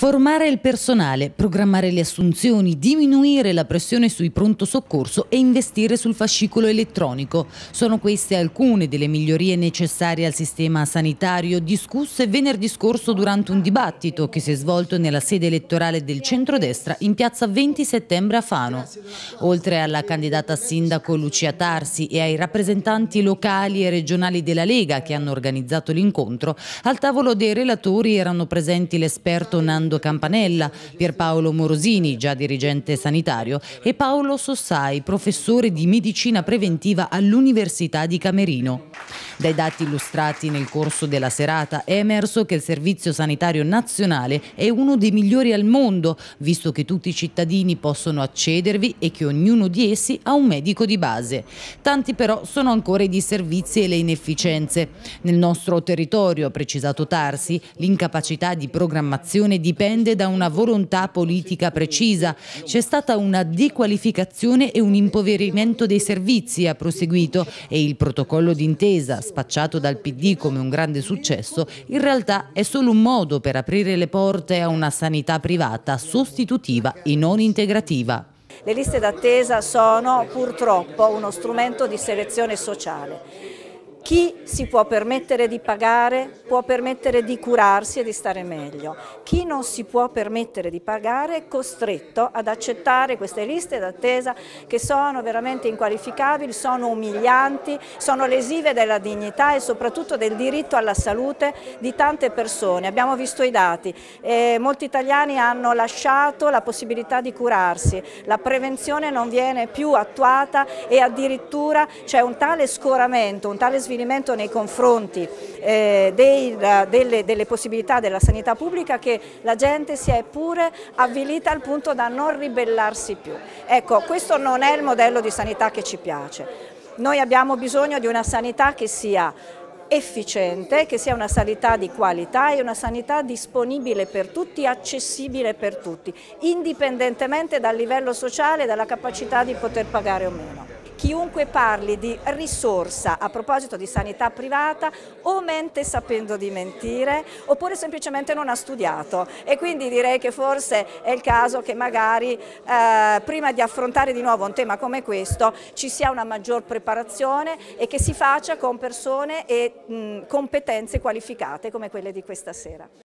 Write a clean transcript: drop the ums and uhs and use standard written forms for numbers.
Formare il personale, programmare le assunzioni, diminuire la pressione sui pronto soccorso e investire sul fascicolo elettronico. Sono queste alcune delle migliorie necessarie al sistema sanitario discusse venerdì scorso durante un dibattito che si è svolto nella sede elettorale del centrodestra in piazza 20 settembre a Fano. Oltre alla candidata sindaco Lucia Tarsi e ai rappresentanti locali e regionali della Lega che hanno organizzato l'incontro, al tavolo dei relatori erano presenti l'esperto Nando Campanella, Pierpaolo Morosini, già dirigente sanitario, e Paolo Sossai, professore di medicina preventiva all'Università di Camerino. Dai dati illustrati nel corso della serata è emerso che il Servizio Sanitario Nazionale è uno dei migliori al mondo, visto che tutti i cittadini possono accedervi e che ognuno di essi ha un medico di base. Tanti però sono ancora i disservizi e le inefficienze. Nel nostro territorio, ha precisato Tarsi, l'incapacità di programmazione dipende da una volontà politica precisa. C'è stata una dequalificazione e un impoverimento dei servizi, ha proseguito, e il protocollo d'intesa, spacciato dal PD come un grande successo, in realtà è solo un modo per aprire le porte a una sanità privata sostitutiva e non integrativa. Le liste d'attesa sono purtroppo uno strumento di selezione sociale. Chi si può permettere di pagare può permettere di curarsi e di stare meglio. Chi non si può permettere di pagare è costretto ad accettare queste liste d'attesa che sono veramente inqualificabili, sono umilianti, sono lesive della dignità e soprattutto del diritto alla salute di tante persone. Abbiamo visto i dati, molti italiani hanno lasciato la possibilità di curarsi, la prevenzione non viene più attuata e addirittura c'è un tale scoramento, un tale svilimento nei confronti delle possibilità della sanità pubblica che la gente si è pure avvilita al punto da non ribellarsi più. Ecco, questo non è il modello di sanità che ci piace. Noi abbiamo bisogno di una sanità che sia efficiente, che sia una sanità di qualità e una sanità disponibile per tutti, accessibile per tutti, indipendentemente dal livello sociale e dalla capacità di poter pagare o meno. Chiunque parli di risorsa a proposito di sanità privata o mente sapendo di mentire oppure semplicemente non ha studiato, e quindi direi che forse è il caso che magari prima di affrontare di nuovo un tema come questo ci sia una maggior preparazione e che si faccia con persone e competenze qualificate come quelle di questa sera.